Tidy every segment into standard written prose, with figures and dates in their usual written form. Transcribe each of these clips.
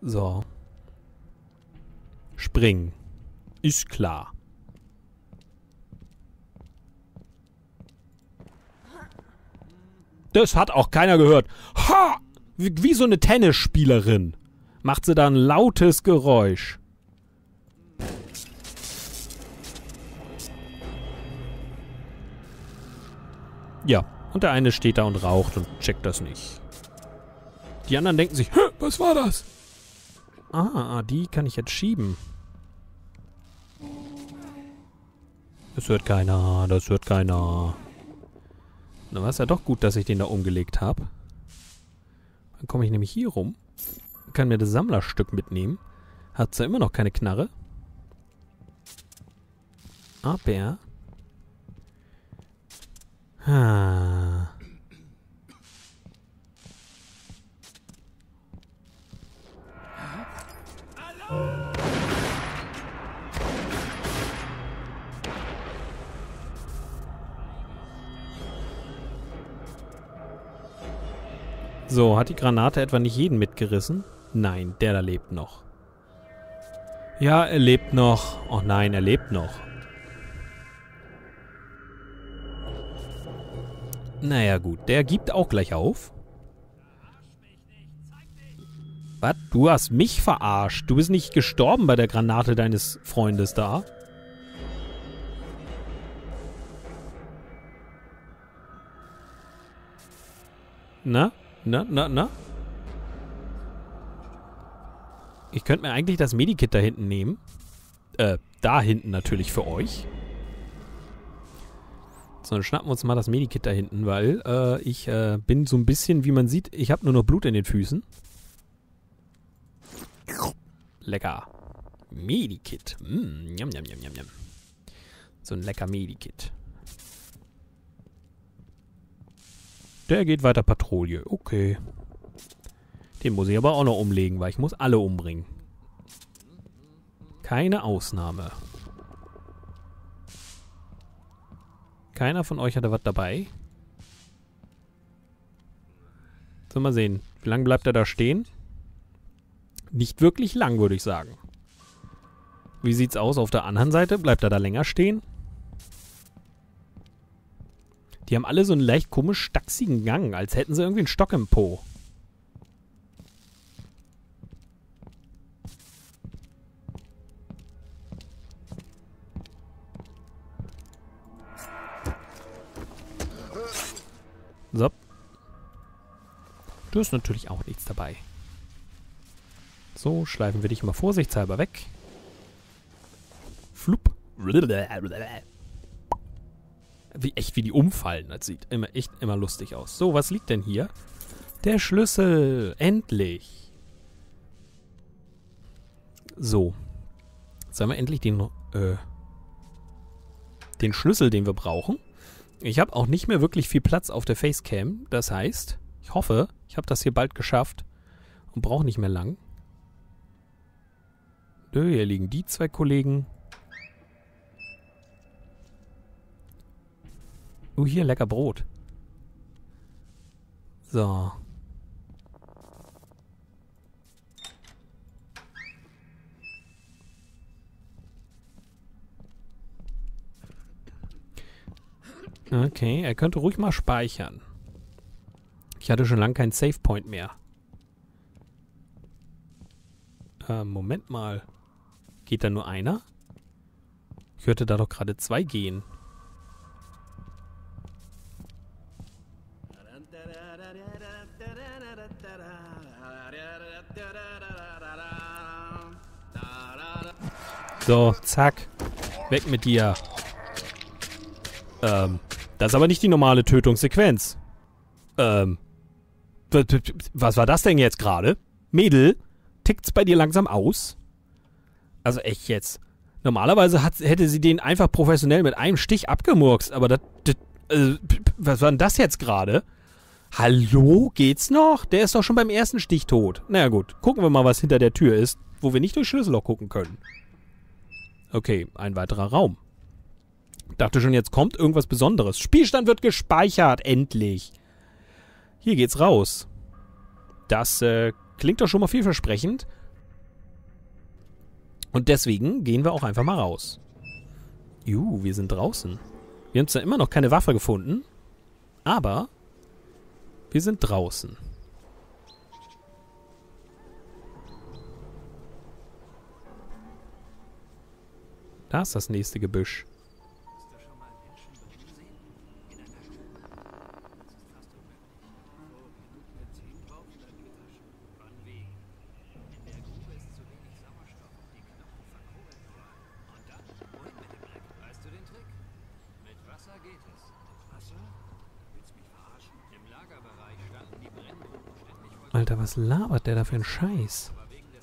So. Springen. Ist klar. Das hat auch keiner gehört. Ha! Wie so eine Tennisspielerin. Macht sie da ein lautes Geräusch. Ja, und der eine steht da und raucht und checkt das nicht. Die anderen denken sich, was war das? Ah, die kann ich jetzt schieben. Das hört keiner, das hört keiner. Na, war es ja doch gut, dass ich den da umgelegt habe. Dann komme ich nämlich hier rum. Kann mir das Sammlerstück mitnehmen. Hat zwar immer noch keine Knarre. Aber... So, hat die Granate etwa nicht jeden mitgerissen? Nein, der da lebt noch. Ja, er lebt noch. Oh nein, er lebt noch. Naja gut, der gibt auch gleich auf. Was? Du hast mich verarscht. Du bist nicht gestorben bei der Granate deines Freundes da. Na? Na? Ich könnte mir eigentlich das Medikit da hinten nehmen. Da hinten natürlich für euch. So, dann schnappen wir uns mal das Medikit da hinten, weil ich bin so ein bisschen, wie man sieht, ich habe nur noch Blut in den Füßen. Lecker. Medikit. Njam. So ein lecker Medikit. Der geht weiter Patrouille. Okay. Den muss ich aber auch noch umlegen, weil ich muss alle umbringen. Keine Ausnahme. Keiner von euch hatte was dabei. So, mal sehen. Wie lange bleibt er da stehen? Nicht wirklich lang, würde ich sagen. Wie sieht's aus auf der anderen Seite? Bleibt er da länger stehen? Die haben alle so einen leicht komisch stachsigen Gang, als hätten sie irgendwie einen Stock im Po. So. Du hast natürlich auch nichts dabei. So, schleifen wir dich mal vorsichtshalber weg. Flupp. Wie die umfallen. Das sieht echt immer lustig aus. So, was liegt denn hier? Der Schlüssel. Endlich. So. Jetzt haben wir endlich den Schlüssel, den wir brauchen. Ich habe auch nicht mehr wirklich viel Platz auf der Facecam. Das heißt, ich hoffe, ich habe das hier bald geschafft und brauche nicht mehr lang. Hier liegen die zwei Kollegen. Hier, lecker Brot. So. Okay, er könnte ruhig mal speichern. Ich hatte schon lange keinen Savepoint mehr. Moment mal. Geht da nur einer? Ich hörte da doch gerade 2 gehen. So, zack. Weg mit dir. Das ist aber nicht die normale Tötungssequenz. Was war das denn jetzt gerade? Mädel, tickt's bei dir langsam aus? Also echt jetzt. Normalerweise hätte sie den einfach professionell mit einem Stich abgemurkst, aber was war denn das jetzt gerade? Hallo, geht's noch? Der ist doch schon beim ersten Stich tot. Naja gut, gucken wir mal, was hinter der Tür ist, wo wir nicht durch Schlüsselloch gucken können. Okay, ein weiterer Raum. Dachte schon, jetzt kommt irgendwas Besonderes. Spielstand wird gespeichert, endlich. Hier geht's raus. Das klingt doch schon mal vielversprechend. Und deswegen gehen wir auch einfach mal raus. Wir sind draußen. Wir haben zwar immer noch keine Waffe gefunden, aber wir sind draußen. Da ist das nächste Gebüsch. Alter, was labert der da für einen Scheiß?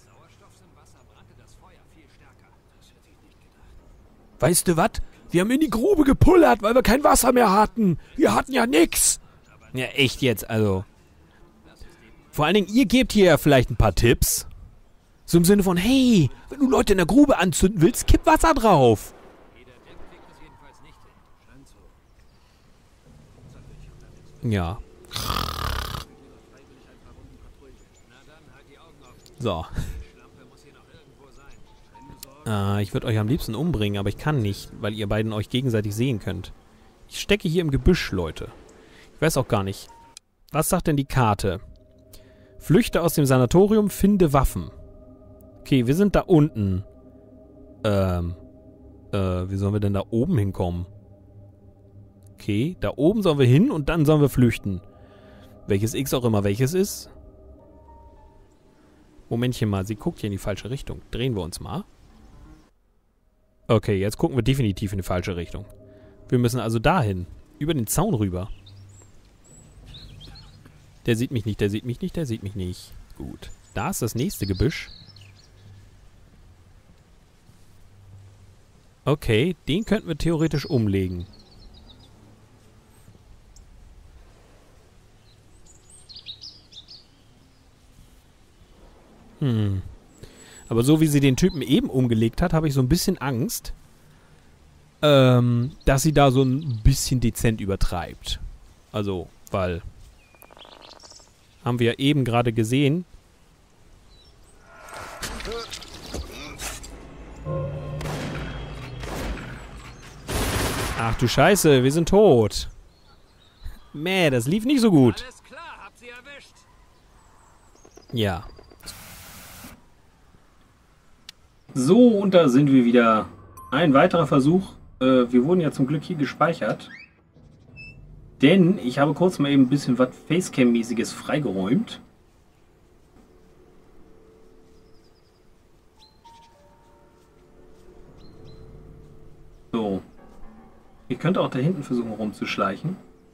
Weißt du was? Wir haben in die Grube gepullert, weil wir kein Wasser mehr hatten. Wir hatten ja nix. Ja, echt jetzt, also. Vor allen Dingen, ihr gebt hier ja vielleicht ein paar Tipps. So im Sinne von, hey, wenn du Leute in der Grube anzünden willst, kipp Wasser drauf. Ja. So. Ich würde euch am liebsten umbringen, aber ich kann nicht, weil ihr beiden euch gegenseitig sehen könnt. Ich stecke hier im Gebüsch, Leute. Ich weiß auch gar nicht. Was sagt denn die Karte? Flüchte aus dem Sanatorium, finde Waffen. Okay, wir sind da unten. Wie sollen wir denn da oben hinkommen? Okay, da oben sollen wir hin und dann sollen wir flüchten. Welches X auch immer welches ist. Momentchen mal, sie guckt hier in die falsche Richtung. Drehen wir uns mal. Okay, jetzt gucken wir definitiv in die falsche Richtung. Wir müssen also dahin. Über den Zaun rüber. Der sieht mich nicht, der sieht mich nicht, der sieht mich nicht. Gut. Da ist das nächste Gebüsch. Okay, den könnten wir theoretisch umlegen. Aber so wie sie den Typen eben umgelegt hat, habe ich so ein bisschen Angst, dass sie da so ein bisschen dezent übertreibt. Also, weil haben wir ja eben gerade gesehen. Ach du Scheiße, wir sind tot. Mäh, das lief nicht so gut. Alles klar, habt sie erwischt. Ja. So, und da sind wir wieder. Ein weiterer Versuch. Wir wurden ja zum Glück hier gespeichert. Denn ich habe kurz mal eben ein bisschen was Facecam-mäßiges freigeräumt. So. Ich könnte auch da hinten versuchen rumzuschleichen.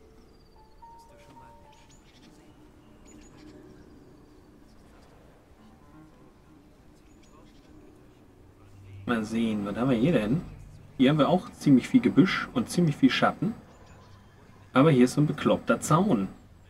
Mal sehen, was haben wir hier denn? Hier haben wir auch ziemlich viel Gebüsch und ziemlich viel Schatten. Aber hier ist so ein bekloppter Zaun.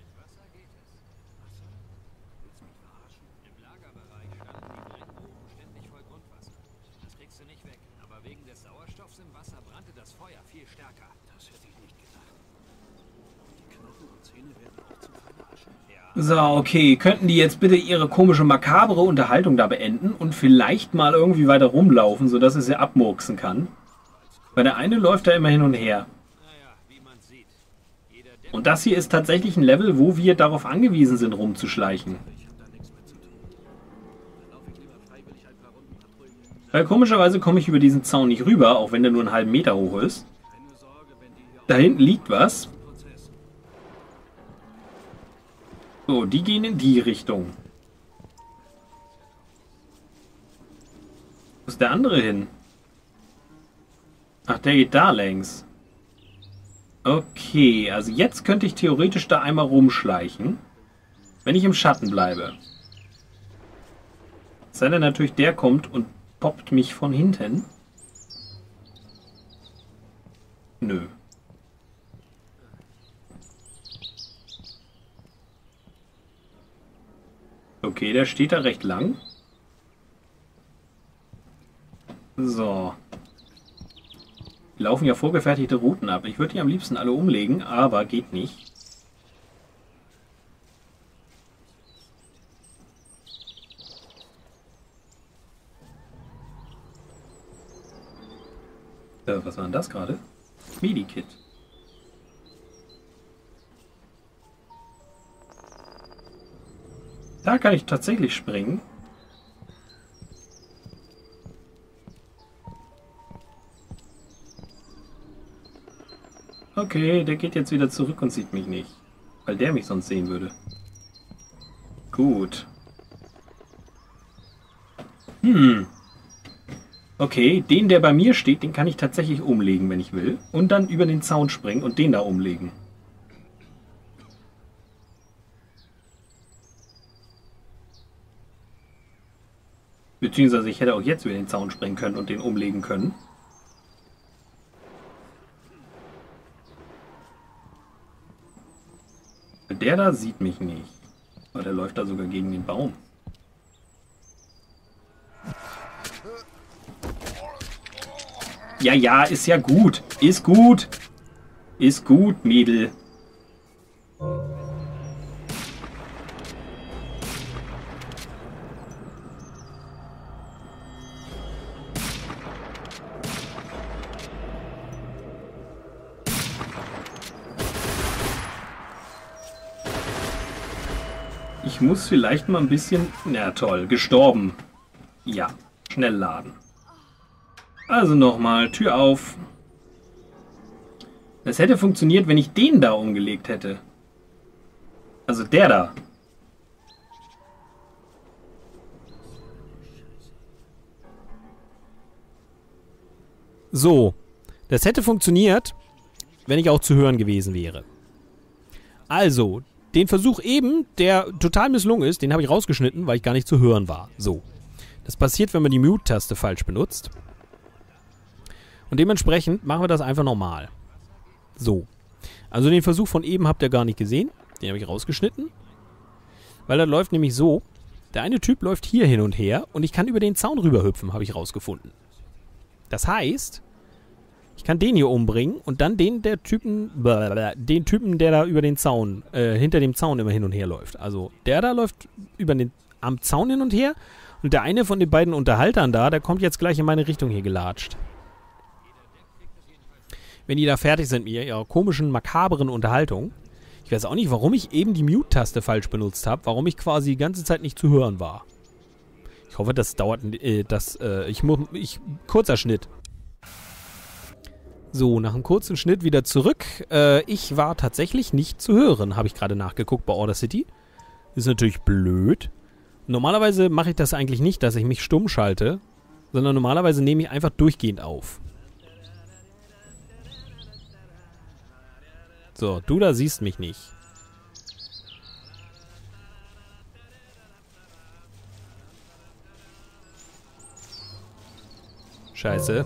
So, okay. Könnten die jetzt bitte ihre komische, makabere Unterhaltung da beenden und vielleicht mal irgendwie weiter rumlaufen, sodass es sie abmurksen kann? Weil der eine läuft da immer hin und her. Und das hier ist tatsächlich ein Level, wo wir darauf angewiesen sind, rumzuschleichen. Weil komischerweise komme ich über diesen Zaun nicht rüber, auch wenn der nur einen halben Meter hoch ist. Da hinten liegt was. So, die gehen in die Richtung. Wo ist der andere hin? Ach, der geht da längs. Okay, also jetzt könnte ich theoretisch da einmal rumschleichen. Wenn ich im Schatten bleibe. Sei denn natürlich, der kommt und poppt mich von hinten. Nö. Okay, der steht da recht lang. So. Die laufen ja vorgefertigte Routen ab. Ich würde die am liebsten alle umlegen, aber geht nicht. Was war denn das gerade? Medikit. Da kann ich tatsächlich springen. Okay, der geht jetzt wieder zurück und sieht mich nicht. Weil der mich sonst sehen würde. Gut. Okay, den, der bei mir steht, den kann ich tatsächlich umlegen, wenn ich will. Und dann über den Zaun springen und den da umlegen. Beziehungsweise ich hätte auch jetzt über den Zaun springen können und den umlegen können. Der da sieht mich nicht. Aber der läuft da sogar gegen den Baum. Ja, ja, ist ja gut. Ist gut. Ist gut, Mädel. Ich muss vielleicht mal ein bisschen... Na toll, gestorben. Ja, schnell laden. Also nochmal, Tür auf. Das hätte funktioniert, wenn ich den da umgelegt hätte. Also der da. So, das hätte funktioniert, wenn ich auch zu hören gewesen wäre. Also, den Versuch eben, der total misslungen ist, den habe ich rausgeschnitten, weil ich gar nicht zu hören war. So. Das passiert, wenn man die Mute-Taste falsch benutzt. Und dementsprechend machen wir das einfach normal. So. Also den Versuch von eben habt ihr gar nicht gesehen. Den habe ich rausgeschnitten. Weil das läuft nämlich so. Der eine Typ läuft hier hin und her und ich kann über den Zaun rüberhüpfen, habe ich rausgefunden. Das heißt, ich kann den hier umbringen und dann den Typen, der da über den Zaun, hinter dem Zaun immer hin und her läuft. Also der da läuft am Zaun hin und her und der eine von den beiden Unterhaltern da, der kommt jetzt gleich in meine Richtung hier gelatscht. Wenn die da fertig sind mit ihrer komischen, makaberen Unterhaltung. Ich weiß auch nicht, warum ich eben die Mute-Taste falsch benutzt habe, warum ich quasi die ganze Zeit nicht zu hören war. Ich hoffe, das dauert, kurzer Schnitt. So, nach einem kurzen Schnitt wieder zurück. Ich war tatsächlich nicht zu hören, habe ich gerade nachgeguckt bei Order City. Ist natürlich blöd. Normalerweise mache ich das eigentlich nicht, dass ich mich stumm schalte, sondern normalerweise nehme ich einfach durchgehend auf. So, du da siehst mich nicht. Scheiße.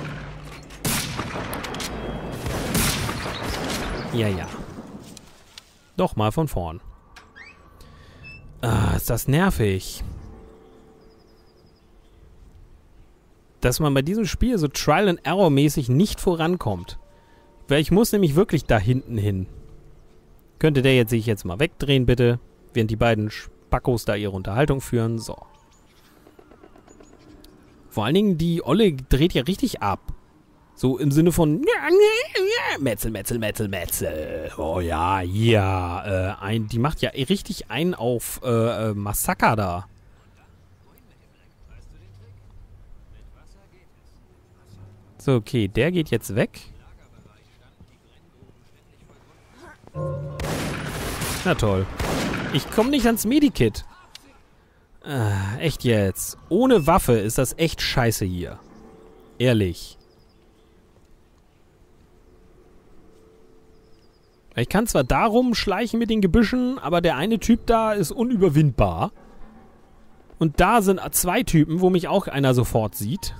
Ja, ja. Doch mal von vorn. Ah, ist das nervig. Dass man bei diesem Spiel so Trial-and-Error-mäßig nicht vorankommt. Weil ich muss nämlich wirklich da hinten hin. Könnte der sich jetzt mal wegdrehen, bitte? Während die beiden Spackos da ihre Unterhaltung führen. So. Vor allen Dingen, die Olle dreht ja richtig ab. So im Sinne von Metzel, Metzel, Metzel, Metzel. Oh ja, ja. Die macht ja richtig einen auf Massaker da. So, okay, der geht jetzt weg. Na toll. Ich komme nicht ans Medikit. Echt jetzt. Ohne Waffe ist das echt scheiße hier. Ehrlich. Ich kann zwar da rumschleichen mit den Gebüschen, aber der eine Typ da ist unüberwindbar. Und da sind zwei Typen, wo mich auch einer sofort sieht.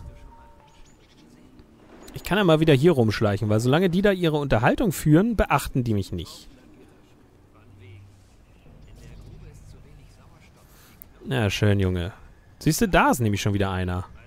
Ich kann ja mal wieder hier rumschleichen, weil solange die da ihre Unterhaltung führen, beachten die mich nicht. Na schön, Junge. Siehst du, da ist nämlich schon wieder einer.